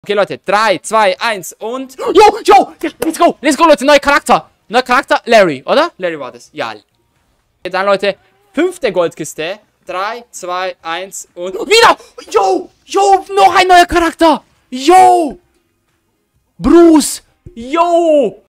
Okay, Leute, 3, 2, 1 und... Jo, let's go, Leute, neuer Charakter. Neuer Charakter, Larry, oder? Larry war das, ja. Okay, dann, Leute, 5. Goldkiste. 3, 2, 1 und... Wieder! Jo, noch ein neuer Charakter. Jo! Bruce! Jo!